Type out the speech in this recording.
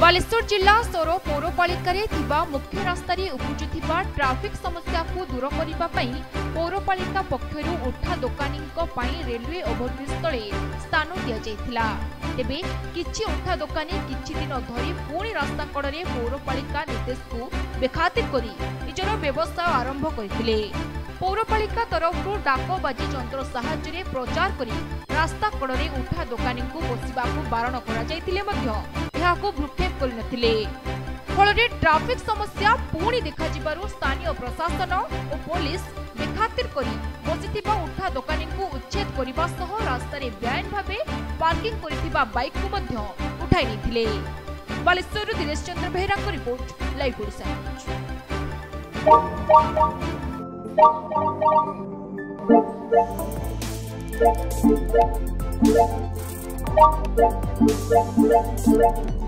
बालेश्वर जिला सौर पौरपालिका मुख्य रास्त उपजुवा ट्राफिक समस्या को दूर करने पौरपालिका पक्षर उठा दोकानी रेलवे ओभरब्रिज तले स्थान दिया तेबे किछि उठा दोकानी किछि दिन धरी पुणी रास्ता कड़े पौरपालिका निर्देश को बेखातिर करी निजर व्यवसाय आरंभ करथिले। पौरपालिका तरफ डाकबाजी यंत्र साहाय्य प्रचार करी रास्ता कड़े उठा दोकानी को बसवा बारण कर भ्रुक्षेप करनथिले। फलरे ट्राफिक समस्या पुणी देखा स्थानीय प्रशासन और पुलिस बेखातिर करी बसिथिबा उठा दोकानी को उच्छेद करबा सह रास्ता रे बेआईन भाबे पार्किंग करिथिबा बाइक को मध्य उठाई निथिले। बालेश्वर दिनेश चंद्र बेहरा को रिपोर्ट लाइव ओडिशा।